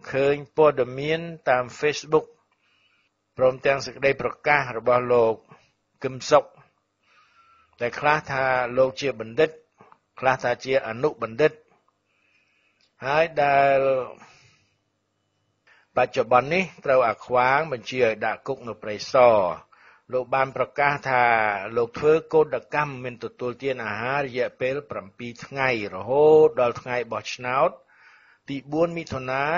ឃើញព័ត៌មានតាម Facebook ព្រមទាំងសេចក្តីប្រកាសរបស់លោកគឹមសុខតែខ្លះថាលោកជាបណ្ឌិតខ្លះថាជាអនុបណ្ឌិតហើយដែលបច្ចុប្បន្ននេះត្រូវអាខ្វាងបញ្ជាឲ្យដាក់គុកនៅព្រៃសរលោកបានប្រកាសថាលោកធ្វើកោតកម្មមានទទួលទានអាហាររយៈពេល7ថ្ងៃរហូតដល់ថ្ងៃបោះឆ្នោតទី4មិថុនា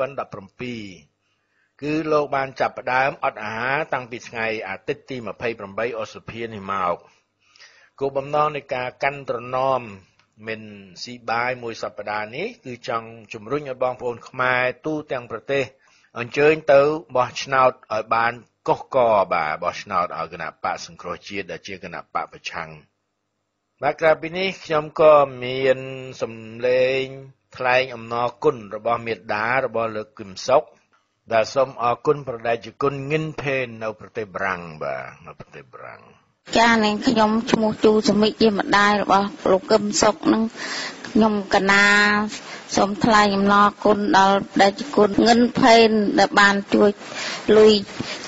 2017គឺលោកបានចាប់ផ្ដើមអត់អាហារតាំងពីថ្ងៃអាទិត្យទី28ឧសភានេះមកគោលបំណងនៃការកាន់ត្រណមមិនស៊ីបាយមួយសប្តាហ៍នេះគឺចង់ជំរុញឲ្យបងប្អូនខ្មែរទូទាំងប្រទេសអញ្ជើញទៅបោះឆ្នោតឲ្យបានកុះកបាទបោះឆ្នោតឲ្យគណៈបកសង្គ្រោះជាតិដែលជាគណៈបកប្រឆាំងបាទក្រៅពីនេះខ្ញុំក៏មានសម្លេងថ្លែងអំណរគុណរបស់មេដារបស់លោកគឹមសុខដែលសូមអរគុណប្រដេជគុណងិនផេននៅប្រទេសបារាំងបាទនៅប្រទេសបារាំងចានាងខ្ញុំឈ្មោះជូសមិជាម្ដាយរបស់លោកគឹមសុខនឹងខ្ញុំកណាសូមថ្លែងអំណរគុណដល់ប្រដេជគុណងិនផេនដែលបានជួយលុយ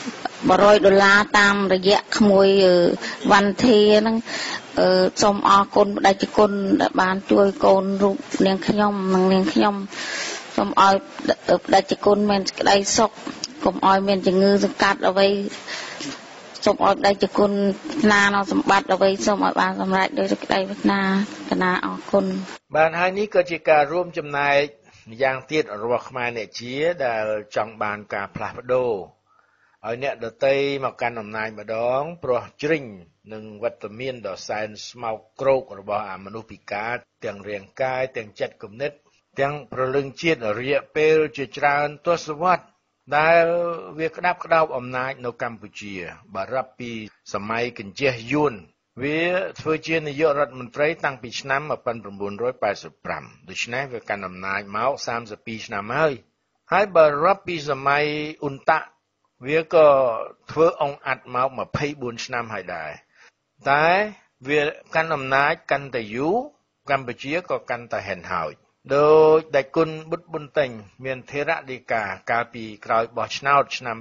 $100តាមរយៈក្មួយវ៉ាន់ធាហ្នឹងសូមអរគុណបដិជគុណដែលបានជួយកូនរូបនាងខ្ញុំនិងនាងខ្ញុំសូមឲ្យបដិជគុណមានក្តីសុខកុំឲ្យមានជំងឺសង្កាត់អ្វីសូមឲ្យបដិជគុណណានៅសម្បត្តិអ្វីសូមឲ្យបានសម្រេចដោយសេចក្តីប្រាថ្នាកណាអរគុណបានហើយនេះក៏ជាការរួមចំណែកម្យ៉ាងទៀតរបស់ខ្មែរអ្នកជាដែលចង់បានការផ្លាស់ប្ដូរឲ្យអ្នកដតីមកកាន់អំណាចម្ដងព្រោះជ្រិញនឹងវត្តមានដ៏សែនស្មោកគ្រោករបស់អាមនុស្សពិការទាំងរាងកាយទាំងចិត្តគំនិតទាំងប្រលឹងជាតិរយៈពេលជាច្រើនទសវត្សរ៍ដែលវាក្តាប់ក្តោបអំណាចនៅកម្ពុជាបារប់ពីសម័យកញ្ជះយួនវាធ្វើជានាយករដ្ឋមន្ត្រីតាំងពីឆ្នាំ1985ដូច្នេះវាកាន់អំណាចមក32ឆ្នាំហើយបារប់ពីសម័យអ៊ុនតាក់វាក៏ធ្វើអង្គអាត់មក24ឆ្នាំហើយដែរតែវាកាន់អំណាចកាន់តែយូរកម្ពុជាក៏កាន់តែហិនហោចដោយដេចគុណបុត្រប៊ុនតេញមានថេរដីកាកាលពីក្រោយបោះឆ្នោតឆ្នាំ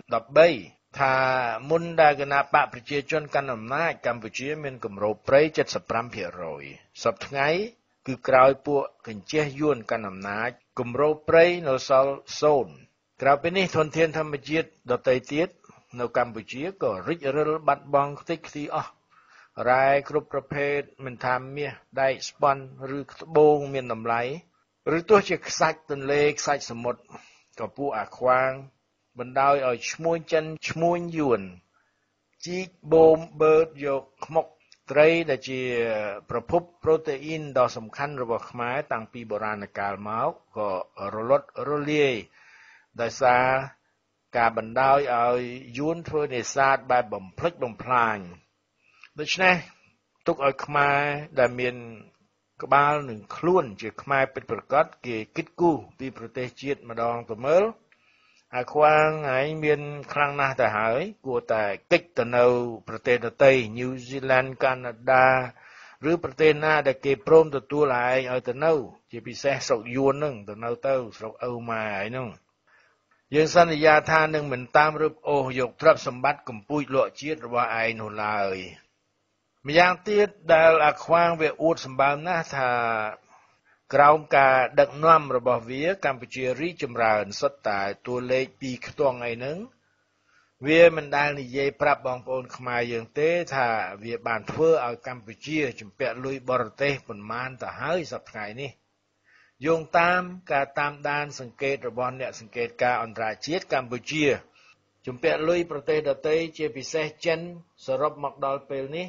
2013ថាមុនដែលគណៈបកប្រជាជនកាន់អំណាចកម្ពុជាមានគម្របព្រៃ 75% សប្តាហ៍ថ្ងៃគឺក្រោយពួកកញ្ជះយួនកាន់អំណាចគម្របព្រៃនៅសល់0ក្រៅពីនេះធនធានធម្មជាតិដទៃទៀតនៅកម្ពុជាក៏រិចរិលបាត់បង់ខ្ទេចខ្ទីអស់រ៉ែគ្រប់ប្រភេទមិនថាមាសដែកស្ពាន់ឬត្បូងមានតម្លៃឬទោះជាខ្សាច់ទន្លេខ្សាច់សមុទ្រក៏ពួកអាខ្វាងបណ្ដោយឲ្យឈ្មួញចិនឈ្មួញយួនជីកបូមបឺតយកខ្មុកត្រីដែលជាប្រភពប្រូតេអ៊ីនដ៏សំខាន់របស់ខ្មែរតាំងពីបុរាណកាលមកក៏រលត់រលាយដោយសារការបណ្ដោយឲ្យយួនធ្វើនេសាទបែបបំផ្លិចបំផ្លាញដូច្នេះទុកឲ្យខ្មែរដែលមានក្បាលនឹងខ្លួនជាខ្មែរពិតប្រាកដគេគិតគូរពីប្រទេសជាតិម្ដងទៅមើលអាខ្វាងឯងមានខ្លាំងណាស់ទៅហើយគួរតែកិច្ចទៅនៅប្រទេសដទៃញូហ្សេឡង់កាណាដាឬប្រទេសណាដែលគេព្រមទទួលឯងឲ្យទៅនៅជាពិសេសស្រុកយួនហ្នឹងទៅនៅទៅស្រុកឪម៉ែឯហ្នឹងយើងសន្យាថានឹងមិនតាមរឹបអូសយកទ្រព្យសម្បត្តិកំពូជលក់ជាតិរបស់ឯងនោះឡើយម្យ៉ាងទៀតដែលអាខ្វាងវាអួតសម្បើមណាស់ថាក្រោមការដឹកនាំរបស់វាកម្ពុជារីកចម្រើនសុទ្ធតែតួលេខ2ខ្ទង់អីហ្នឹងវាមិនដែលនិយាយប្រាប់បងប្អូនខ្មែរយើងទេថាវាបានធ្វើឲ្យកម្ពុជាជំពាក់លុយបរទេសប៉ុន្មានទៅហើយសប្តាហ៍នេះយោងតាមការតាមដានសង្កេតរបស់អ្នកសង្កេតការអន្តរជាតិកម្ពុជាជំពាក់លុយប្រទេសដទៃជាពិសេសចិនសរុបមកដល់ពេលនេះ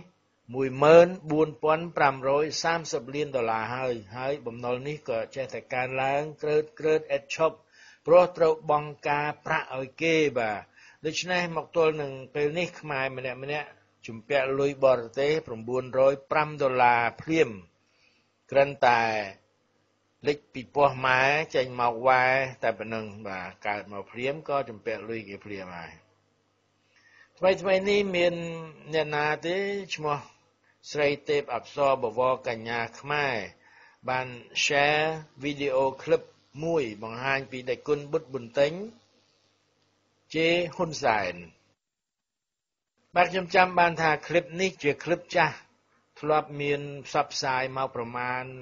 $14,530 លានហើយបំណុលនេះក៏ចេះតែកើនឡើងក្រើតអេតឈប់ព្រោះត្រូវបង់ការប្រាក់ឲ្យគេបាទដូច្នេះមកទល់នឹងពេលនេះខ្មែរម្នាក់ជំពាក់លុយបរទេស$905ភ្លាមគ្រាន់តែលេចពីពោះម៉ែចេញមកវ៉ែតែប៉ុណ្្នឹងបាទកើតមកភ្លាមក៏ជំពាក់លុយគេភ្លាមហើយថ្មីនេះមានអ្នកណាទេឈ្មោះស្រីទេពអប្សរបវរកញ្ញាខ្មែរបាន share វីដេអូ clip មួយបង្ហាញពីដៃគុណបុត្របន្ទិញជេហ៊ុនសែនបាទខ្ញុំចាំបានថាคลิปនេះជាคลิปចាស់ធ្លាប់មានផ្សព្វផ្សាយមកប្រមាណ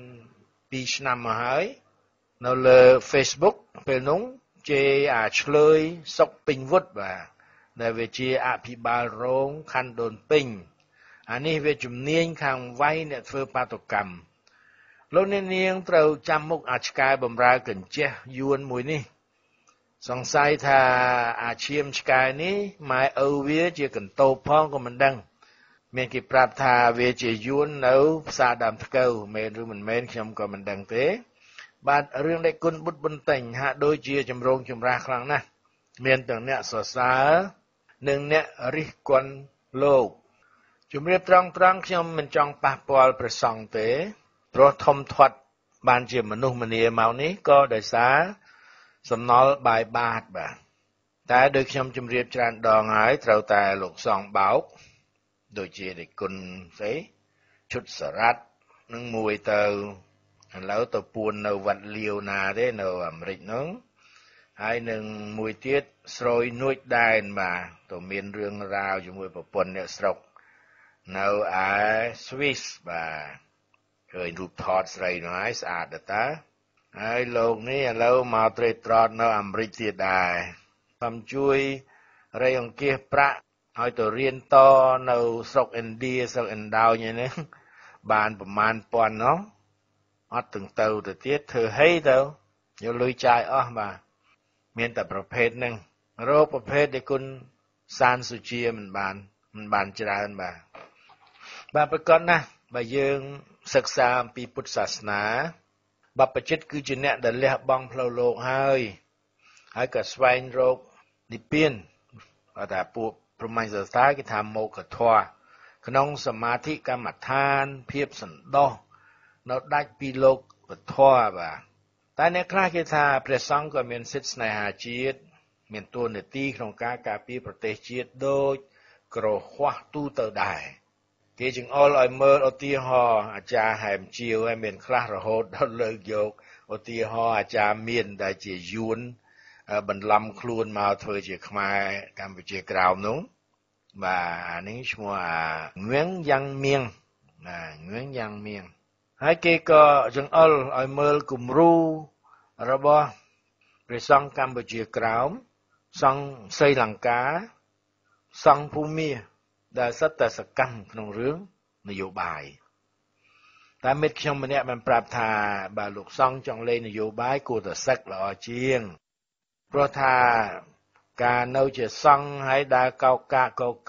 2ឆ្នាំមកហើយនៅលើ Facebook ពេលនោះជេឆ្លើយសុកពេញវុឌ្ឍបាទដែលវាជាអភិបាលរងខណ្ឌដូនពេញអានេះវាជំនាញខាងវាយអ្នកធ្វើបាតុកម្មលោកអ្នកនាងត្រូវចាំមុខអាឆ្កែបំរើកញ្ចេះយួនមួយនេះសង្ស័យថាអាឈាមឆ្កែនេះម៉ែឪវាជាកន្តោបផងក៏មិនដឹងមានគេប្រាប់ថាវាជាយួននៅផ្សារដើមថ្កូវមែនឬមិនមែនខ្ញុំក៏មិនដឹងទេបាទរឿងដៃគុណបុត្របន្ទិញហាក់ដូចជាចម្រូងចម្រាសខ្លាំងណាស់មានទាំងអ្នកសរសើរនិងអ្នករិះគន់លោកជំរាបត្រង់ខ្ញុំមិនចង់ប៉ះពាល់ព្រះសង្ឃទេព្រោះធំធាត់បានជាមនុស្សម្នាមកនេះក៏ដោយសារសំណល់បាយបាតបាទតែដោយខ្ញុំជម្រាបច្រើនដងហើយត្រូវតែលោកសង្ឃបោកដូចជាដៃគុណស្អីឈុតសារ៉ាត់នឹងមួយទៅឥឡូវទៅពួននៅវត្តលាវណាទេនៅអាមេរិកនោះហើយនឹងមួយទៀតស្រួយនួចដែនបាទទៅមានរឿងរ៉ាវជាមួយប្រពន្ធអ្នកស្រុកនៅឯ Swiss បាទឃើញរូបថតស្រីនោះហើយស្អាតដែរតាហើយលោកនេះឥឡូវមកត្រេកត្រត់នៅអាមេរិកទៀតដែរខ្ញុំជួយរៃអង្គាសប្រាក់ឲ្យទៅរៀនតនៅស្រុកឥណ្ឌាស្រុកឥណ្ដោញនេះបានប្រមាណពាន់នោះអត់ទាំងទៅទៀតធ្វើហីទៅយកលុយចាយអស់បាទមានតែប្រភេទហ្នឹងរោគប្រភេទដែលគុណសានសុជាមិនបានច្រើនបាទប្រកបណាស់បើយើងសិក្សាអំពីពុទ្ធសាសនាបព្វជិតគឺជាអ្នកដែលលះបង់ផ្លូវលោកហើយក៏ស្វែងរកនិព្វានតែពួកព្រហ្មញ្ញសាស្ត្រាគេថាមោក្ខធម៌ក្នុងសមាធិកម្មដ្ឋានភាពសន្តោសនៅដាច់ពីលោកវធម៌បាទតែអ្នកខ្លះគេថាព្រះសង្ឃក៏មានសិទ្ធិស្នេហាជាតិមានតួនាទីក្នុងការការពារប្រទេសជាតិដូចក្រហោះទូទៅដែរគេចង្អុលឲ្យមើលឧទាហរណ៍អាចារ្យហែមជាវហើយមានខ្លះរហូតដល់លើកយកឧទាហរណ៍អាចារ្យមានដែលជាយួនបន្លំខ្លួនមកធ្វើជាខ្មែរកម្ពុជាក្រោមនោះបាទអានេះឈ្មោះងឿងយ៉ាងមៀងងឿងយ៉ាងមៀងហើយគេក៏ចង្អុលឲ្យមើលគំរូរបស់ព្រះសង្ឃកម្ពុជាក្រោមសង្ឃស្រីលង្កាសង្ឃភូមាដែលសិតតែសកម្មក្នុងរឿងនយោបាយតែមិត្តខ្ញុំម្នាក់បានប្រាប់ថាបើលោកសង្ឃចង់លេងនយោបាយគួរតែសឹកល្អជាងព្រោះថាការនៅជាសង្ឃហើយដើរកោកកា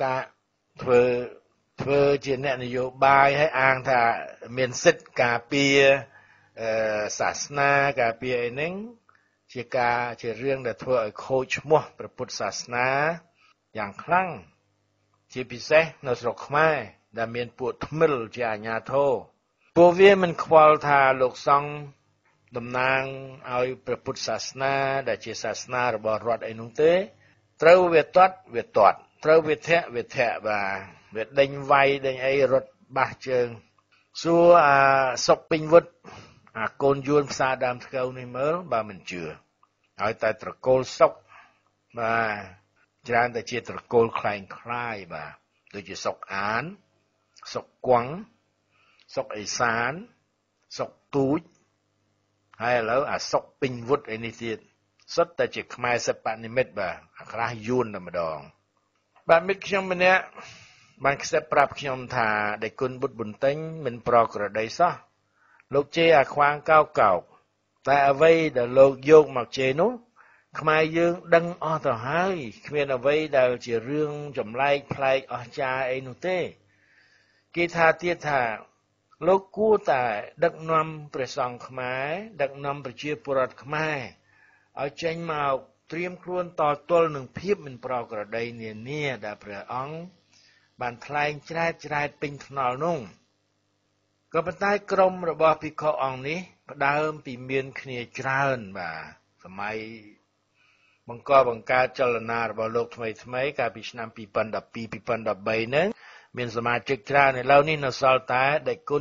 ធ្វើជាអ្នកនយោបាយហើយអាងថាមានសិទ្ធិការពារសាសនាការពារអីហ្នឹងជារឿងដែលធ្វើឲ្យខូចឈ្មោះព្រះពុទ្ធសាសនាយ៉ាងខ្លាំងជាពិសេសនៅស្រុកខ្មែរដែលមានពួកថ្មិលជាអាជ្ញាធរពួកវាមិនខ្វល់ថាលោកសង្ឃតំណាងឲ្យព្រះពុទ្ធសាសនាដែលជាសាសនារបស់រដ្ឋអីនោះទេត្រូវវាទាត់ត្រូវវាធាក់បាទវាដេញវាយដេញអីរត់បាសជើងសួរអាសុកពេញវុឌ្ឍអាកូនយួនផ្សារដើមថ្កូវនេះមើលបើមិនជឿឲ្យតែត្រកូលសុកបាទច្រើនតែជាត្រកូលคล้ายបាទដូចជាសុកអានសុកគង់សុកអេសានសុកទូចហើយឥឡូវអាសុកពេញវុឌ្ឍឯនេះទៀតសុទ្ធតែជាខ្មែរសិប្បនិមិត្តបាទអាខ្លះយួនតែម្ដងបាទមិត្តខ្ញុំម្នាក់បានខ្សែប្រាប់ខ្ញុំថាដៃគុណបុត្របន្ទិញមិនប្រក្រតីសោះលោកជេអាខ្វាងកោកតែអ្វីដែលលោកយកមកជេនោះខ្មែរយើងដឹងអស់ទៅហើយគ្មានអ្វីដែលជារឿងចម្លែកប្លែកអស្ចារ្យអីនោះទេគេថាទៀតថាលោកគួរតែដឹកនាំព្រះសង្ឃខ្មែរដឹកនាំប្រជាពលរដ្ឋខ្មែរឲ្យចេញមកត្រៀមខ្លួនតទល់នឹងភាពមិនប្រក្រតីនានាដែលព្រះអង្គបានថ្លែងច្រែតពេញថ្នល់នោះក៏ប៉ុន្តែក្រុមរបស់ភិក្ខុអង្គនេះផ្ដើមពីមានគ្នាច្រើនបាទសម័យបង្កើតចលនារបស់លោកថ្មីកាលពីឆ្នាំ2012 2013ហ្នឹងមានសមាជិកច្រើនឥឡូវនេះនៅសល់តែដេគុណ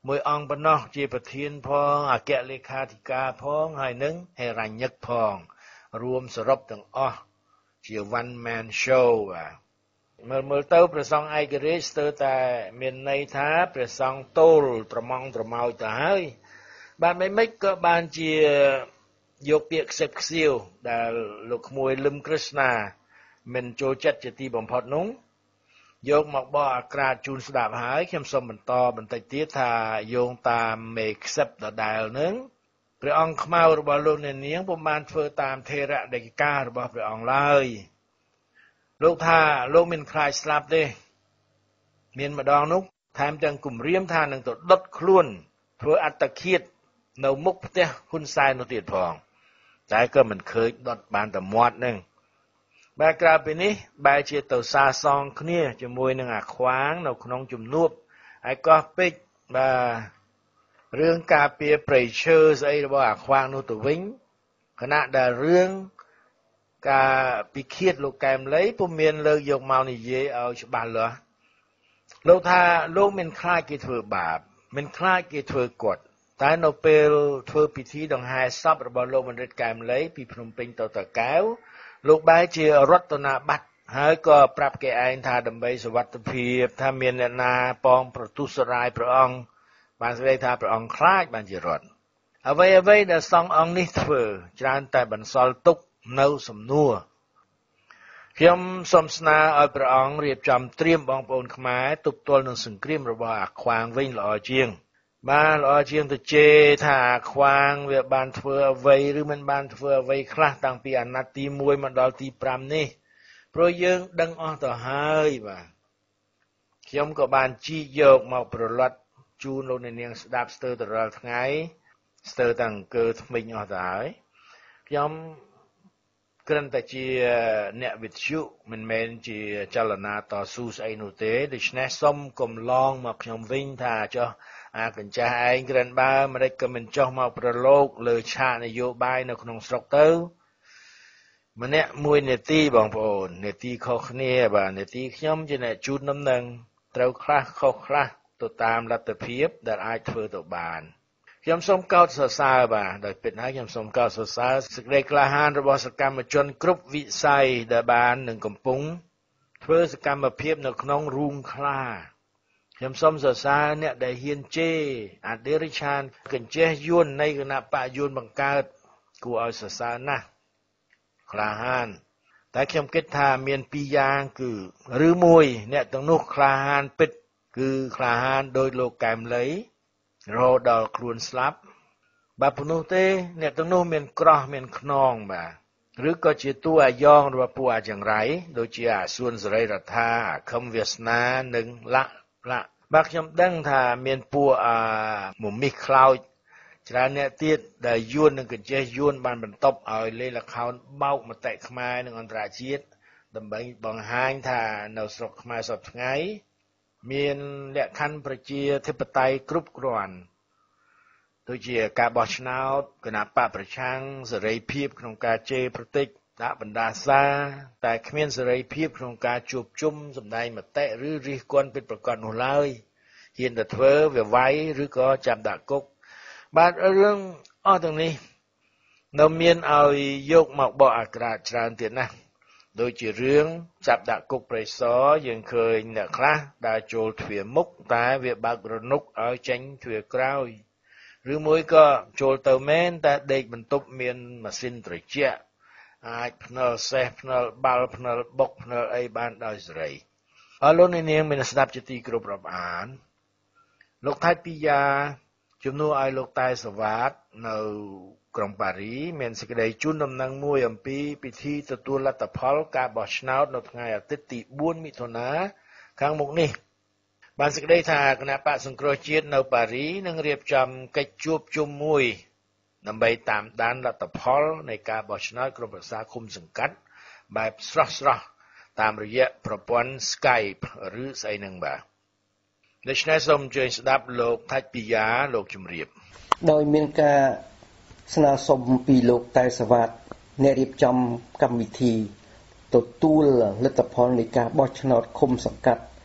មួយអង្គប៉ុណ្ណោះជាប្រធានផងអគ្គលេខាធិការផងហើយនឹងហេរញ្ញិកផងរួមសរុបទាំងអស់ជា one man show បាទមើលទៅព្រះសង្ឃឯករាជ្យស្ទើរតែមានន័យថាព្រះសង្ឃទោលត្រមង់ត្រមោចទៅហើយបាទមិនក៏បានជាយកពាក្យខ្សឹបខ្សៀវដែលលោកក្មួយលឹមក្រឹស្នាមិនចូលចិត្តជាទីបំផុតនោះយកមកបកអាក្រាតជូនស្ដាប់ហើយខ្ញុំសូមបន្តបន្តិចទៀតថាយោងតាមមេខ្សឹបដដែលនឹងព្រះអង្គខ្មៅរបស់លោកអ្នកនាងពុំបានធ្វើតាមថេរដីការបស់ព្រះអង្គឡើយលោកថាលោកមិនខ្លាចស្លាប់ទេមានម្ដងនោះថែមទាំងគំរាមថានឹងទៅដុតខ្លួនធ្វើអត្តឃាតនៅមុខផ្ទះហ៊ុនសែននោះទៀតផងតែក៏មិនឃើញដុតបានតែមាត់នឹងបែរក្រៅពីនេះបែរជាទៅសាសងគ្នាជាមួយនឹងអាខ្វាងនៅក្នុងជំនួបហើយកោះពេជ្របាទរឿងការពារព្រៃឈើស្អីរបស់អាខ្វាងនោះទៅវិញខណៈដែលរឿងការពិឃាតលោកកែមលីពុំមានលើកយកមកនិយាយឲ្យច្បាស់លាស់លោកថាលោកមិនខ្លាចគេធ្វើបាបមិនខ្លាចគេធ្វើគាត់តែនៅពេលធ្វើពិធីដង្ហែសពរបស់លោកបណ្ឌិតកែមលីពីភ្នំពេញទៅតាកែវលោកបែរជារតនាប័ត្រហើយក៏ប្រាប់គេឯងថាដើម្បីសុវត្ថិភាពថាមានអ្នកណាប៉ងប្រទុសរាយព្រះអង្គបានស្ដីថាព្រះអង្គខ្លាចបានជារត់អ្វីដែលសង្ឃអង្គនេះធ្វើច្រើនតែបន្សល់ទុកនៅសំណួរខ្ញុំសូមស្នើឲ្យព្រះអង្គរៀបចំត្រៀមបងប្អូនខ្មែរទប់ទល់នឹងសង្គ្រាមរបស់អាខ្វាងវិញល្អជាងបានល្អជាងទៅជេរថាអាខ្វាងវាបានធ្វើអ្វីឬមិនបានធ្វើអ្វីខ្លះតាំងពីអាណត្តិទី1មកដល់ទី5នេះព្រោះយើងដឹងអស់ទៅហើយបាទខ្ញុំក៏បានជីកយកមកប្រឡត់ជូនលោកអ្នកនាងស្ដាប់ស្ទើរទៅរាល់ថ្ងៃស្ទើរតាំងអង្គើថ្មិញអស់ទៅហើយខ្ញុំគ្រាន់តែជាអ្នកវិទ្យុមិនមែនជាចលនាតស៊ូស្អីនោះទេដូច្នេះសូមកំឡងមកខ្ញុំវិញថាចុះអាកញ្ចាស់ឯងគ្រាន់បើមិនក៏មិនចុះមកប្រឡូកលើឆាកនយោបាយនៅក្នុងស្រុកទៅម្នាក់មួយនាទីបងប្អូននាទីខុសគ្នាបាទនាទីខ្ញុំជាអ្នកជូនដំណឹងត្រូវខ្លះខុសខ្លះទៅតាមលទ្ធភាពដែលអាចធ្វើទៅបានខ្ញុំសូមកោតសរសើរបាទដោយពិតហើយខ្ញុំសូមកោតសរសើរសេចក្តីក្លាហានរបស់សកម្មជនគ្រប់វិស័យដែលបាននឹងកំពុងធ្វើសកម្មភាពនៅក្នុងរូងខ្លាខ្ញុំសូមសរសើរអ្នកដែលហ៊ានជេរអដិរិឆានកញ្ចេះយួននៃគណៈបកយួនបង្កើតគួរឲ្យសរសើរណាស់ក្លាហានតែខ្ញុំគិតថាមានពីរយ៉ាងគឺឬមួយអ្នកទាំងនោះក្លាហានពិតគឺក្លាហានដោយលោកកែមលីរហូតដល់ខ្លួនស្លាប់បើប៉ុណ្ណោះទេអ្នកទាំងនោះមានក្រោះមានខ្នងបាទឬក៏ជាតួអាយ៉ងរបស់ពួកអាចង្រៃដូចជាអាសួនសេរីរដ្ឋាអាខឹមវាសនានិងលាក់បាទខ្ញុំដឹងថាមានពួកមមិសខ្លោចច្រើនអ្នកទៀតដែលយួននិងកញ្ចេះយួនបានបន្ទប់ឲ្យលេខល្ខោនបោកមតិខ្មែរនិងអន្តរជាតិដើម្បីបង្ហាញថានៅស្រុកខ្មែរសពថ្ងៃមានលក្ខខណ្ឌប្រជាធិបតេយ្យគ្រប់គ្រាន់ដូចជាការបោះឆ្នោតគណៈបកប្រឆាំងសេរីភាពក្នុងការជេរប្រតិចដាក់បណ្ដាសាតែគ្មានសេរីភាពក្នុងការជួបជុំសម្ដែងមតិឬរិះគន់ពិតប្រាកដនោះឡើយហ៊ានតែធ្វើវាវាយឬក៏ចាប់ដាក់គុកបាទរឿងអស់ទាំងនេះនៅមានឲ្យយកមកបកអាក្រាតច្រើនទៀតណាស់ដូចជារឿងចាប់ដាក់គុកប្រៃសរយើងឃើញអ្នកខ្លះដើរចូលទ្វារមុខតែវាបើករនុកឲ្យចេញទ្វារក្រោយឬមួយក៏ចូលទៅមែនតែដេកបន្ទប់មានម៉ាស៊ីនត្រជាក់អាចភ្នល់សេះភ្នល់បាល់ភ្នល់បុកភ្នល់អីបានដោយសេរីអរលោកនាងមានស្ដាប់ជាទីគោរពរាប់អានលោកថៃពីយ៉ាជំនួសឲ្យលោកតែសវ៉ាតនៅក្រុងប៉ារីមានសេចក្តីជូនដំណឹងមួយអំពីពិធីទទួលលទ្ធផលការបោះឆ្នោតនៅថ្ងៃអាទិត្យទី4មិថុនាខាងមុខនេះបានសេចក្តីថាគណៈបកសង្គ្រោះជាតិនៅប៉ារីនឹងរៀបចំកិច្ចជួបជុំមួយដើម្បីតាមដានលទ្ធផលនៃការបោះឆ្នោតក្រុមប្រឹក្សាឃុំសង្កាត់បែបស្រស់តាមរយៈប្រព័ន្ធ Skype ឬស្អីហ្នឹងបាទដូច្នេះសូមអញ្ជើញស្ដាប់លោកថាច់ពីយ៉ាលោកជំរាបដោយមានការស្នើសុំពីលោកតែសវ៉ាតអ្នករៀបចំកម្មវិធីទទួលលទ្ធផលនៃការបោះឆ្នោតឃុំសង្កាត់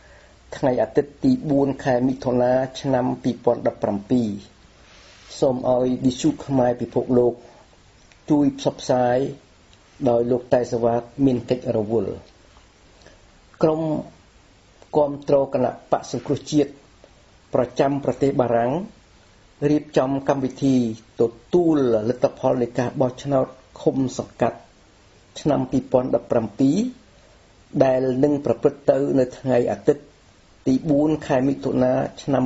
ថ្ងៃអាទិត្យទី4ខែមិថុនាឆ្នាំ2017សូមឲ្យវិទ្យុខ្មែរពិភពលោកជួយផ្សព្វផ្សាយដោយលោកតែសវ៉ាតមានកិច្ចរវល់ក្រុមគាំទ្រគណៈបក្សសង្គ្រោះជាតិប្រចាំប្រទេសបារាំងរៀបចំកម្មវិធីទទួលលទ្ធផលនៃការបោះឆ្នោតឃុំសង្កាត់ឆ្នាំ2017ដែលនឹងប្រព្រឹត្តទៅនៅថ្ងៃអាទិត្យទី4ខែមិថុនាឆ្នាំ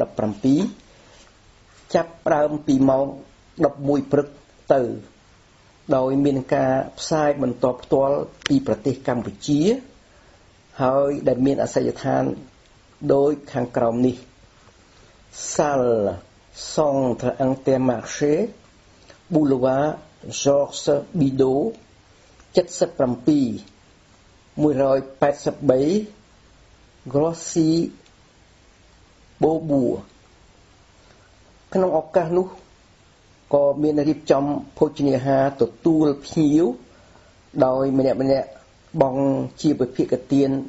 2017ចាប់ផ្ដើមពីម៉ោង11ព្រឹកទៅដោយមានការផ្សាយបន្តផ្ទាល់ពីប្រទេសកម្ពុជាហើយដែលមានអាសយដ្ឋានដោយខាងក្រោមនេះ Salle Centre Intermarché Boulevard Georges Bidault 77 183 Grossi Beaubourg ក្នុងឱកាសនោះក៏មានរៀបចំភោជនាហារទទួលភ្ញៀវដោយម្នាក់ៗបង់ជាវិភាគទាន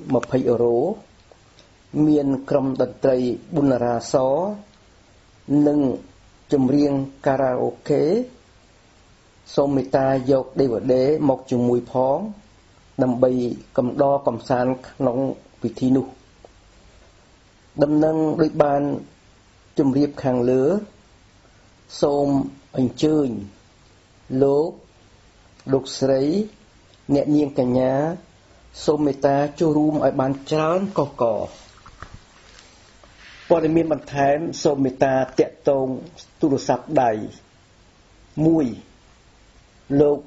€20មានក្រុមតន្ត្រីបុណ្ណរាសនិងចម្រៀងការ៉ាអូខេសូមមេត្តាយក DVD មកជាមួយផងដើម្បីកំដរកំសាន្តក្នុងពិធីនោះដំណឹងដូចបានជម្រាបខាងលើសូមអញ្ជើញលោកស្រីអ្នកនាងកញ្ញាសូមមេត្តាចូលរួមឲ្យបានច្រើនកកព័ត៌មានបន្ថែមសូមមេត្តាតាក់ទងទូរស័ព្ទដៃ1លោក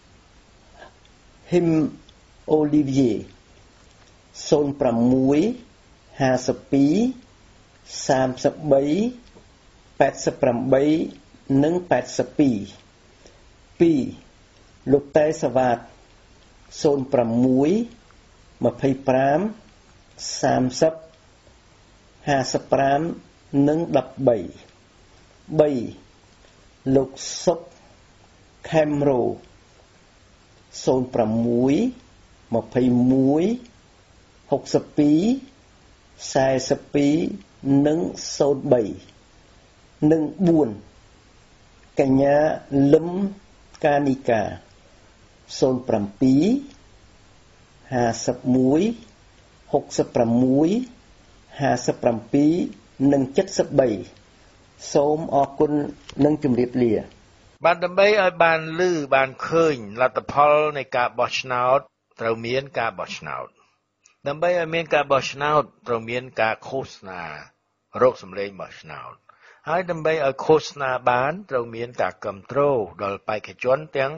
Him Olivier 06 52 33 88និង82 2លោកតែសវ៉ាត06 25 30 55និង13 3លោកសុកខេមរ៉ូ06 21 62 42និង03និង4កញ្ញាលឹមកានីកា07 51 66 57និង73សូមអរគុណនិងជម្រាបលាបានដើម្បីឲ្យបានឮបានឃើញលទ្ធផលនៃការបោះឆ្នោតត្រូវមានការបោះឆ្នោតដើម្បីឲ្យមានការបោះឆ្នោតត្រូវមានការឃោសនារកសម្លេងបោះឆ្នោតហើយដើម្បីឲ្យឃោសនាបានត្រូវមានការគាំទ្រដល់បេក្ខជនទាំង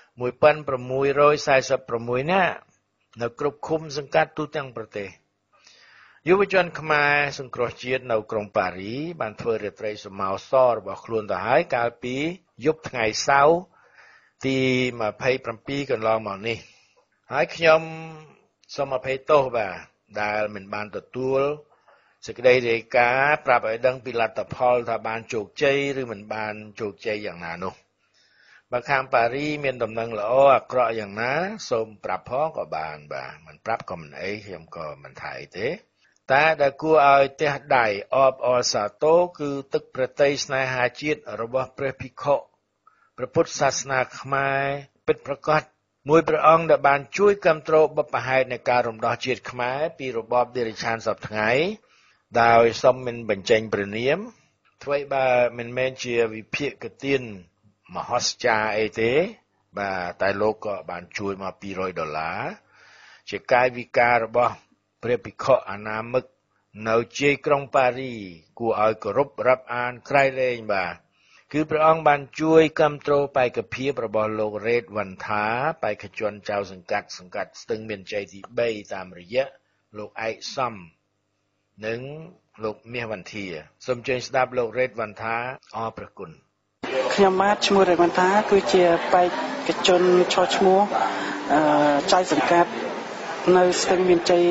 1646នាក់នៅគ្រប់ឃុំសង្កាត់ទូទាំងប្រទេសយុវជនខ្មែរសង្គ្រោះជាតិនៅក្រុងប៉ារីបានធ្វើរាត្រីសម្ោសរបស់ខ្លួនទៅហើយកាលពីយប់ថ្ងៃសៅរ៍ទី27កន្លងមកនេះហើយខ្ញុំសូមអភ័យទោសបាទដែលមិនបានទទួលសេចក្តីរាយការណ៍ប្រាប់ឲ្យដឹងពីលទ្ធផលថាបានជោគជ័យឬមិនបានជោគជ័យយ៉ាងណានោះបើខាងប៉ារីមានដំណឹងល្អអាក្រក់យ៉ាងណាសូមប្រាប់ផងក៏បានបាទមិនប្រាប់ក៏មិនអីខ្ញុំក៏មិនថាអីទេតែដែលគួរឲ្យទះដៃអបអរសាទរគឺទឹកប្រតិស្នេហាជាតិរបស់ព្រះភិក្ខុព្រះពុទ្ធសាសនាខ្មែរពិតប្រាកដមួយព្រះអង្គដែលបានជួយគាំទ្របបហេតុនៃការរំដោះជាតិខ្មែរពីរបបដេរឆានសពថ្ងៃដោយសូមមិនបញ្ចេញព្រះនាមធ្វើបើមិនមែនជាវិភាគទានមហោស្ចារអីទេបាទតែលោកក៏បានជួយមក$200ជាកាយវិការរបស់ព្រះភិក្ខុអនាមិកនៅជាយក្រុងប៉ារីគួរឲ្យគោរពរាប់អានក្រៃលែងបាទគឺព្រះអង្គបានជួយគាំទ្របេក្ខភាពរបស់លោករ៉េតវណ្ណថាបេក្ខជនចៅសង្កាត់ស្ទឹងមានជ័យទី3តាមរយៈលោកឯកសំនិងលោកមាសវណ្ធាសូមជើញស្ដាប់លោករ៉េតវណ្ណថាអរព្រះគុណខ្ញុំបាទឈ្មោះរ៉េតវណ្ណថាគឺជាបេក្ខជនឈរឈ្មោះចៅសង្កាត់នៅស្ទឹងមានជ័យ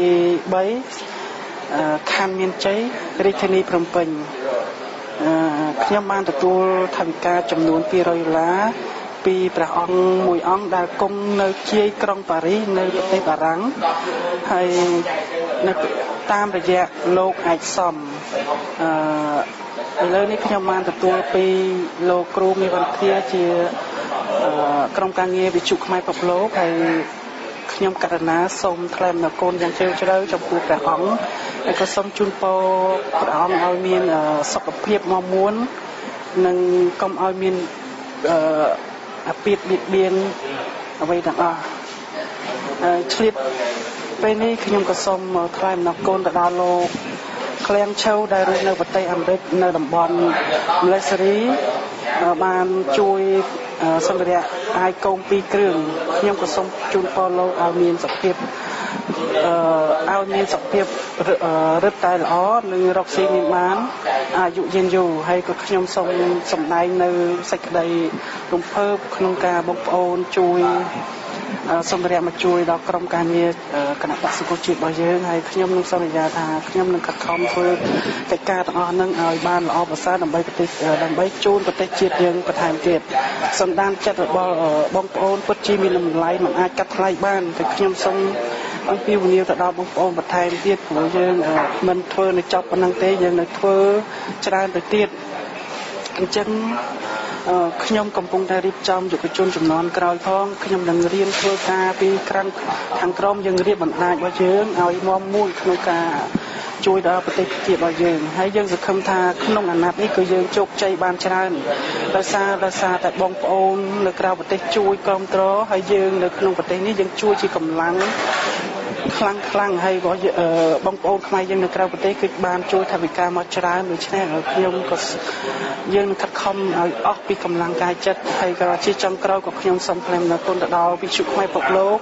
3ខណ្ឌមានជ័យរាជធានីភ្នំពេញខ្ញុំបានទទួលថវិកាចំនួន$200ពីពីព្រះអង្គមួយអង្គដែលគង់នៅជាយក្រុងប៉ារីសនៅប្រទេសបារាំងហើយនៅតាមរយៈលោកឯកសំឥឡូវនេះខ្ញុំបានទទួលពីលោកគ្រូមេវន្ធាជាក្រុមការងារវិទ្យុខ្មែរពិភពលោកហើយខ្ញុំករណាសូមថ្លែងអំណរគុណយ៉ាងជ្រាលជ្រៅចំពោះព្រះអង្គហើយក៏សូមជូនពរព្រះអង្គឲ្យមានសុខភាពមាំមួននិងកុំឲ្យមានអាពាធបៀតបៀនអ្វីទាំងអស់ឆ្លៀតពេលនេះខ្ញុំក៏សូមថ្លែងអំណរគុណទៅដល់លោកឃ្លាំងឈៅដែលរស់នៅប្រទេសអាមេរិកនៅតំបន់ម៉ាឡេស៊ីបានជួយសម្ភារៈអាយកូន2គ្រឿងខ្ញុំក៏សូមជូនពរលោកឲ្យមានសុខភាពរឹតតែល្អនិងរកស៊ីមានបានអាយុយឺនយូរហើយក៏ខ្ញុំសូមសម្ដែងនៅសេចក្តីរំភើបក្នុងការបងប្អូនជួយសម្ភារៈមកជួយដល់ក្រុមការងារគណៈបក្សសង្គ្រោះជាតិរបស់យើងហើយខ្ញុំនឹងសន្យាថាខ្ញុំនឹងខិតខំធ្វើកិច្ចការទាំងអស់នឹងឲ្យបានល្អប្រសើរដើម្បីជូនប្រទេសជាតិយើងបន្ថែមទៀតសន្តានចិត្តរបស់បងប្អូនពិតជាមានតម្លៃមិនអាចកាត់ថ្លៃបានតែខ្ញុំសូមអំពាវនាវទៅដល់បងប្អូនបន្ថែមទៀតព្រោះយើងមិនធ្វើនៅចប់ប៉ុណ្ណឹងទេយើងនៅធ្វើច្រើនទៅទៀតអញ្ចឹងខ្ញុំកំពុងតែរៀបចំយុវជនចំនួនក្រោយផងខ្ញុំនឹងរៀនធ្វើការពីខាងក្រមយើងរៀបបណ្ដាញរបស់យើងឲ្យមាំមួនក្នុងការជួយដល់ប្រទេសជាតិរបស់យើងហើយយើងសង្ឃឹមថាក្នុងអាណត្តិនេះគឺយើងជោគជ័យបានច្រើនដោយសារតែបងប្អូននៅក្រៅប្រទេសជួយគ្រប់គ្រងហើយយើងនៅក្នុងប្រទេសនេះយើងជួយជាកម្លាំងខ្លាំងហើយបងប្អូនខ្មែរយើងនៅក្រៅប្រទេសគឺបានជួយថវិកាមកច្រើនដូច្នេះខ្ញុំក៏យើងនឹងខិតខំឲ្យអស់ពីកម្លាំងកាយចិត្តហើយក៏ជាចុងក្រោយក៏ខ្ញុំសូមថ្លែងអំណរគុណទៅដល់វិទ្យុខ្មែរពិភពលោក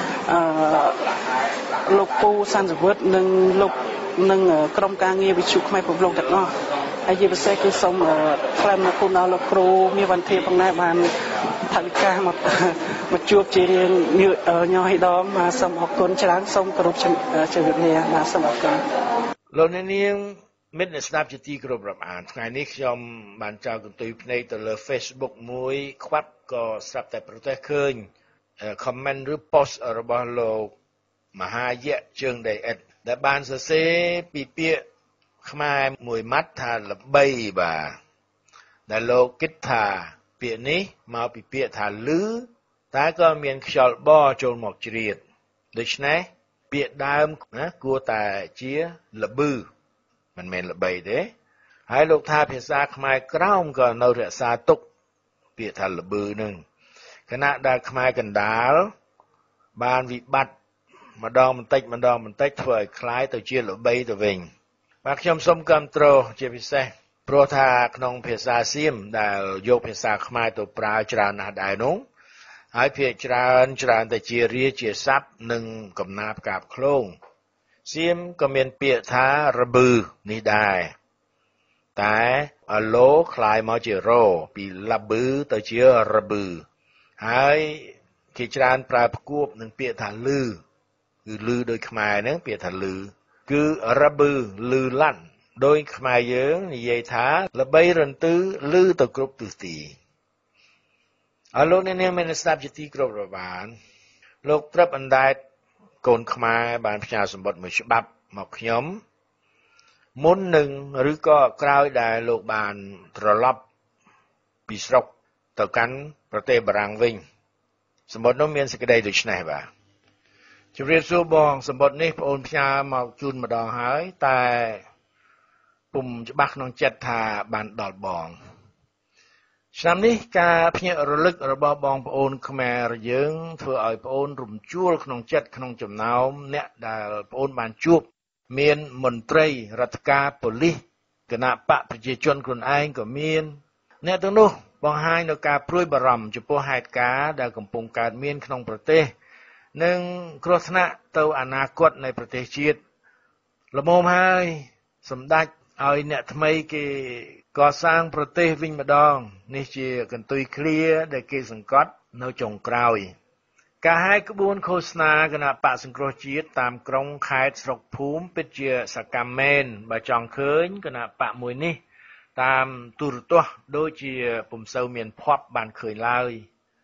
លោកពូសានសវិតនិងលោកនិងក្រុមការងារវិទ្យុខ្មែរពិភពលោកទាំងអស់ហើយជាពិសេសគឺសូមថ្លែងអំណរគុណដល់លោកគ្រូមេវន្ធាផងដែរបានថវិកាមកជួបជារៀងញ័រដងបាទសូមអរគុណច្រើនសូមគោរពជម្រាបលាបាទសូមអរគុណលោកអ្នកនាងមិត្តអ្នកស្ដាប់ជាទីគោរពរាប់អានថ្ងៃនេះខ្ញុំបានចោលកន្ទុយភ្នែកទៅលើ Facebook មួយខ្វាត់ក៏ស្រាប់តែប្រទះឃើញ comment ឬ post របស់លោកមហាយៈជើងដីអិតដែលបានសរសេរពីពាក្យខ្មែរមួយម៉ាត់ថាល្បីបាទដែលលោកគិតថាពាក្យនេះមកពីពាក្យថាលឺតែក៏មានខ្យល់បចូលមកជ្រៀតដូច្នេះពាក្យដើមណាគួរតែជាល្បឺមិនមែនល្បីទេហើយលោកថាភាសាខ្មែរក្រោមក៏នៅរក្សាទុកពាក្យថាល្បឺនឹងខណៈដែលខ្មែរកណ្ដាលបានវិបត្តិម្ដងបន្តិចធ្វើឲ្យคล้ายទៅជាល្បីទៅវិញបាទខ្ញុំសូមគាំទ្រជាពិសេសព្រោះថាក្នុងភាសាសៀមដែលយកភាសាខ្មែរទៅប្រើច្រើនណាស់ដែរនោះហើយភាគច្រើនតែជារាជាស័ព្ទនិងកំណាព្យកាព្យឃ្លោងសៀមក៏មានពាក្យថារបឺនេះដែរតែអឡូคล้ายមកជារពីលបឺទៅជារបឺហើយគេច្រើនប្រើផ្គួបនឹងពាក្យថាលឺគឺលឺដោយខ្មែរហ្នឹងពាក្យថាលឺគឺរបឺលឺឡាន់ដោយខ្មែរយើងនិយាយថាល្បីរន្ទឺលឺទៅគ្រប់ទិសទីអរលោកអ្នកនាងមានស្ដាប់ជាទីគោរពរាប់អានលោកព្រឹបអណ្ដែតកូនខ្មែរបានផ្ញើសម្បត្តិមួយច្បាប់មកខ្ញុំមុននឹងឬក៏ក្រោយដែលលោកបានត្រឡប់ពីស្រុកទៅកាន់ប្រទេសបារាំងវិញសម្បត្តិនោះមានសេចក្តីដូចនេះបាទជម្រាបសួរបងសម្បត្តិនេះបងអូនផ្ញើមកជូនម្ដងហើយតែពុំច្បាស់ក្នុងចិត្តថាបានដល់បងឆ្នាំនេះការភ្ញាក់រលឹករបស់បងប្អូនខ្មែរយើងធ្វើឲ្យបងអូនរំជួលក្នុងចិត្តក្នុងចំណោមអ្នកដែលបងអូនបានជួបមានមន្ត្រីរដ្ឋការប៉ូលីសគណៈបកប្រជាជនខ្លួនឯងក៏មានអ្នកទាំងនោះបង្ហាញនូវការព្រួយបារម្ភចំពោះហេតុការណ៍ដែលកំពុងកើតមានក្នុងប្រទេសនិងគ្រោះថ្នាក់ទៅអនាគតនៃប្រទេសជាតិល្មមហើយសម្ដេចឲ្យអ្នកថ្មីគេកសាងប្រទេសវិញម្ដងនេះជាកន្ទុយឃ្លាដែលគេសង្កត់នៅចុងក្រោយការហាយក្បួនឃោសនាគណៈបកសង្គ្រោះជាតិតាមក្រុងខេត្តស្រុកភូមិពិតជាសកម្មមែនបើចង់ឃើញគណៈបកមួយនេះតាមទូរទស្សន៍ដូចជាពុំសូវមានភ័ព្វបានឃើញឡើយ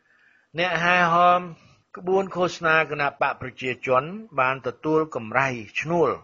អ្នកហែហមក្បួនឃោសនាគណៈបកប្រជាជនបានទទួលកម្រៃឈ្នួល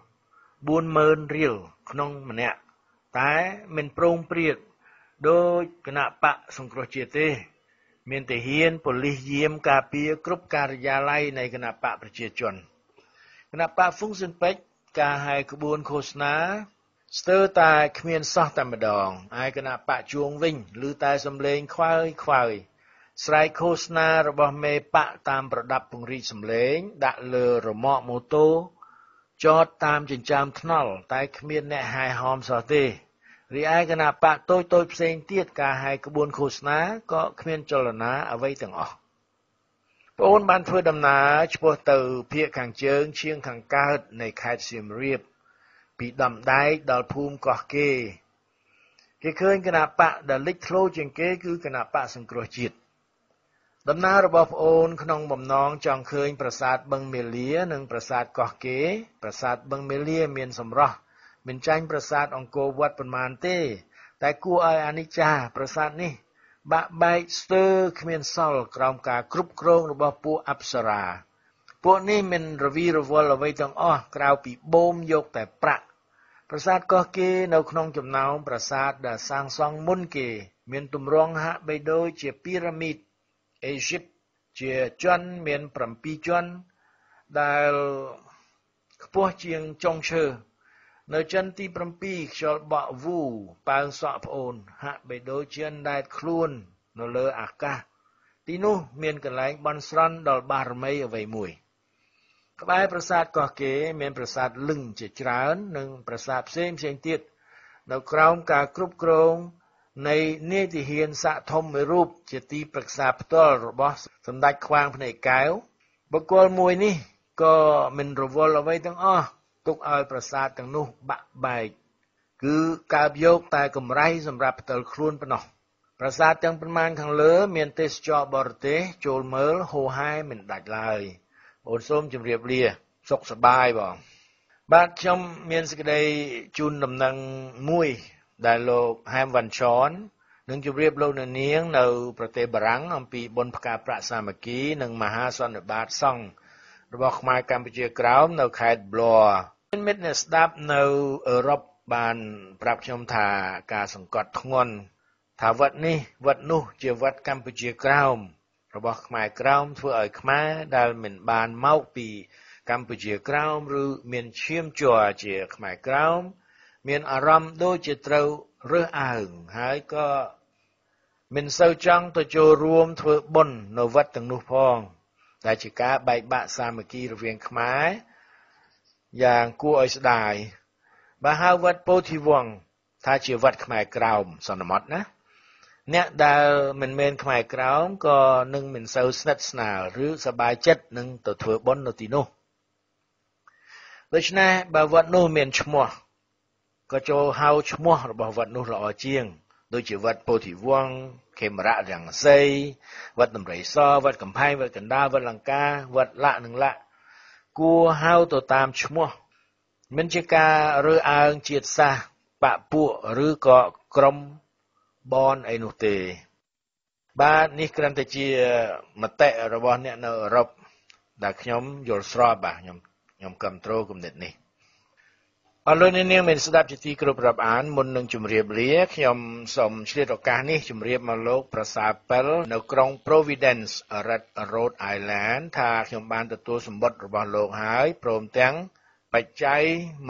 40,000 រៀលក្នុងម្នាក់តែមិនព្រមព្រៀងដោយគណៈបកសង្គ្រោះជាតិទេមានទាហានប៉ូលីសយាមការពារគ្រប់ការិយាល័យនៃគណៈបកប្រជាជនគណៈបកហ្វុងស៊ិនពេជ្រការហែក្បួនឃោសនាស្ទើរតែគ្មានសោះតែម្ដងឯគណៈបកជួងវិញឮតែសំឡេងខ្វាយខ្វាយស្រែកឃោសនារបស់មេបកតាមប្រដាប់ពង្រីកសំឡេងដាក់លើរមាក់ម៉ូតូចតតាមចិញ្ចើមថ្នល់តែគ្មានអ្នកហែហមសោះទេរីឯគណៈបកតូចៗផ្សេងទៀតការហែក្បួនឃោសនាក៏គ្មានចលនាអ្វីទាំងអស់បងអូនបានធ្វើដំណើរឆ្ពោះទៅភាគខាងជើងឈៀងខាងកើតនៃខេត្តសៀមរាបពីដំដែកដល់ភូមិកោះគេឃើញគណៈបកដែលលេចធ្លោជាងគេគឺគណៈបកសង្គ្រោះជាតិដំណើររបស់ប្អូនក្នុងបំណងចង់ឃើញប្រាសាទបឹងមាលានិងប្រាសាទកោះគេប្រាសាទបឹងមាលាមានសម្រស់មិនចាញ់ប្រាសាទអង្គរវត្តប៉ុន្មានទេតែគួរឲ្យអានិច្ចាប្រាសាទនេះបាក់បែកស្ទើរគ្មានសល់ក្រោមការគ្រប់គ្រងរបស់ពួកអប្សរាពួកនេះមិនរវីរវល់អ្វីទាំងអស់ក្រៅពីបូមយកតែប្រាក់ប្រាសាទកោះគេនៅក្នុងចំណោមប្រាសាទដែលសាងសង់មុនគេមានទម្រង់ហាក់បីដូចជាពីរ៉ាមីតអេស៊ីបជាជាន់មាន7ជាន់ដែលខ្ពស់ជាងចុងឈើនៅចិនទី7ខ្យល់បក់វូប៉ើងសក់ប្អូនហាក់បីដូចជាដែតខ្លួននៅលើអាកាសទីនោះមានកន្លែងបន់ស្រន់ដល់បារមីអ្វីមួយក្បែរប្រាសាទកោះគេមានប្រាសាទលឹងជាច្រើននិងប្រាសាទផ្សេងទៀតនៅក្រោមការគ្រប់គ្រងនៃនាយទាហានសាកធំមួយរូបជាទីប្រឹក្សាផ្ទាល់របស់សម្ដេចខ្វាងភ្នែកកែវបុគ្គលមួយនេះក៏មិនរវល់អ្វីទាំងអស់ទុកឲ្យប្រាសាទទាំងនោះបាក់បែកគឺកើបយកតែកម្រៃសម្រាប់ផ្ទាល់ខ្លួនប៉ុណ្ណោះប្រាសាទទាំងប៉ុន្មានខាងលើមានទេសចរបរទេសចូលមើលហូហែមិនដាច់ឡើយបងសូមជម្រាបលាសុខសប្បាយបងបាទខ្ញុំមានសេចក្តីជូនដំណឹងមួយដែលលោកហែមវ៉ាន់ឆននឹងជម្រាបលោកអ្នកនាងនៅប្រទេសបារាំងអំពីបុណ្យផ្កាប្រាក់សាមគ្គីនិងមហាសន្និបាតសង្ឃរបស់ខ្មែរកម្ពុជាក្រោមនៅខេត្ត Blois មានមិត្តអ្នកស្ដាប់នៅអឺរ៉ុបបានប្រាប់ខ្ញុំថាការសង្កត់ធ្ងន់ថាវត្តនេះវត្តនោះជាវត្តកម្ពុជាក្រោមរបស់ខ្មែរក្រោមធ្វើឲ្យខ្មែរដែលមិនបានមកពីកម្ពុជាក្រោមឬមានឈាមជ័រជាខ្មែរក្រោមមានអារម្មណ៍ដូចជាត្រូវរើសអើងហើយក៏មិនសូវចង់ទៅចូលរួមធ្វើបុណ្យនៅវត្តទាំងនោះផងដែលជាការបែកបាក់សាមគ្គីរវាងខ្មែរយ៉ាងគួរឲ្យស្ដាយបើហៅវត្តពោធិវង្សថាជាវត្តខ្មែរក្រោមសន្មតណាអ្នកដែលមិនមែនខ្មែរក្រោមក៏នឹងមិនសូវស្និទ្ធស្នាលឬសប្បាយចិត្តនឹងទៅធ្វើបុណ្យនៅទីនោះដូច្នេះបើវត្តនោះមានឈ្មោះក៏ចូលហៅឈ្មោះរបស់វត្តនោះល្អជាងដូចជាវត្តពោធិវង្សខេមរៈរាំងសីវត្តដំរីសវត្តកំផែងវត្តកណ្ដាលវត្តលង្កាវត្តលក្ខនិងលក្ខគួរហៅទៅតាមឈ្មោះមិនជាការរើសអើងជាតិសាសន៍បពពួកឬក៏ក្រុមបនអីនោះទេបាទនេះគ្រាន់តែជាមតិរបស់អ្នកនៅអឺរ៉ុបដែលខ្ញុំយល់ស្របបាទខ្ញុំគាំទ្រគំនិតនេះអរលោកអ្នកនាងមានស្ដាប់ជាទីគោរពរាប់អានមុននឹងជម្រាបលាខ្ញុំសូមឆ្លៀតឱកាសនេះជម្រាបមកលោកប្រសាពិលនៅក្រុង Providence រដ្ឋ Rhode Island ថាខ្ញុំបានទទួលសម្បត្តិរបស់លោកហើយព្រមទាំងបច្ច័យ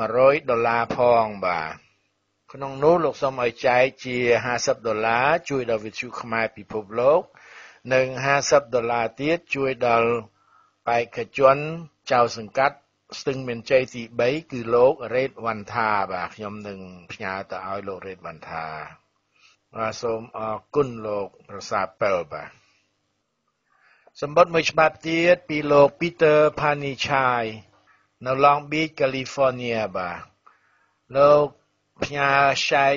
$100ផងបាទក្នុងនោះលោកសូមឲ្យចែកជា$50ជួយដល់វិទ្យុខ្មែរពិភពលោកនិង$50ទៀតជួយដល់បេក្ខជនចៅសង្កាត់ស្ទឹងមានជ័យទី3គឺលោករ៉េតវ៉ាន់ថាបាទខ្ញុំនឹងផ្ញើទៅឲ្យលោករ៉េតវ៉ាន់ថាបាទសូមអរគុណលោកប្រសាពិលបាទសម្បត្តិមួយច្បាប់ទៀតពីលោក Peter Panichai នៅ Long Beach California បាទលោកផ្ញើចែក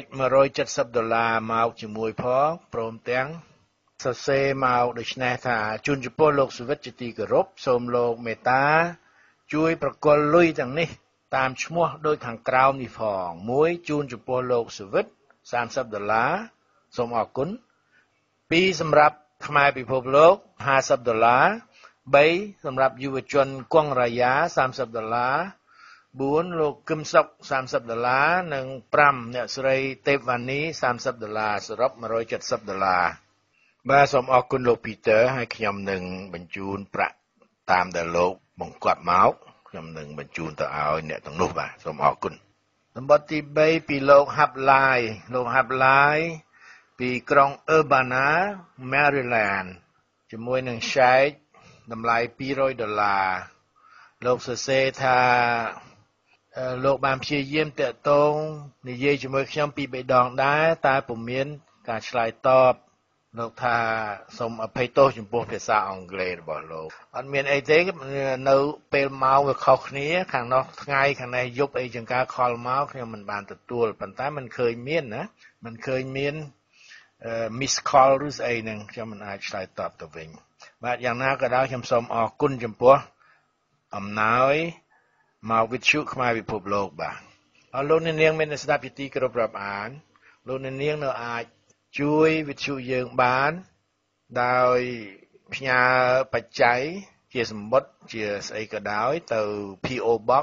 $170មកជាមួយផងព្រមទាំងសរសេរមកដូចនេះថាជូនចំពោះលោកសុវិតជាទីគោរពសូមលោកមេត្តាជួយប្រគល់លុយទាំងនេះតាមឈ្មោះដូចខាងក្រោមនេះផង1ជូនចំពោះលោកសុវិត$30សូមអរគុណ2សម្រាប់ខ្មែរពិភពលោក$50 3សម្រាប់យុវជនគង់រាយា$30 4លោកគឹមសុក$30និង5អ្នកស្រីទេពវ៉ានី$30សរុប$170បាទសូមអរគុណលោក Peter ហើយខ្ញុំនឹងបញ្ជូនប្រាក់តាមដែលលោកបង្គាប់មកខ្ញុំនឹងបញ្ជូនទៅឲ្យអ្នកទាំងនោះបាទសូមអរគុណសម្បត្តិទី3ពីលោកហាប់ឡាយពីក្រុង Urbana Maryland ជាមួយនឹង Shake តម្លៃ$200លោកសរសេរថាលោកបានព្យាយាមតាក់ទងនិយាយជាមួយខ្ញុំពី3ដងដែរតែពុំមានការឆ្លើយតបលោកថាសូមអភ័យទោសចំពោះភាសាអង់គ្លេសរបស់លោកអត់មានអីទេនៅពេលម៉ោងវាខុសគ្នាខាងនោះថ្ងៃខាងនេះយប់អីចង្ការខលមកខ្ញុំមិនបានទទួលប៉ុន្តែមិនឃើញមានណាមិនឃើញមានmiss call ឬស្អីហ្នឹងខ្ញុំមិនអាចឆ្លើយតបទៅវិញបាទយ៉ាងណាក៏ដោយខ្ញុំសូមអរគុណចំពោះអំណោយមកវិទ្យុខ្មែរពិភពលោកបាទអរលោកអ្នកនាងមានស្ដាប់ជាទីគោរពរាប់អានលោកអ្នកនាងនៅអាចជួយវិទ្យុយើងបានដោយផ្ញើបច្ច័យជាសម្បត្តិជាស្អីក៏ដោយទៅ PO Box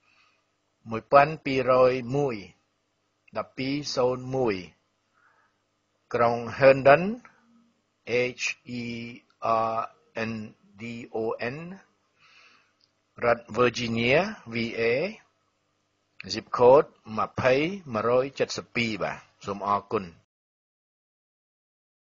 1201 1201ក្រុង Herndon HERNDON រដ្ឋ Virginia VA zip code 20172បាទសូមអរគុណ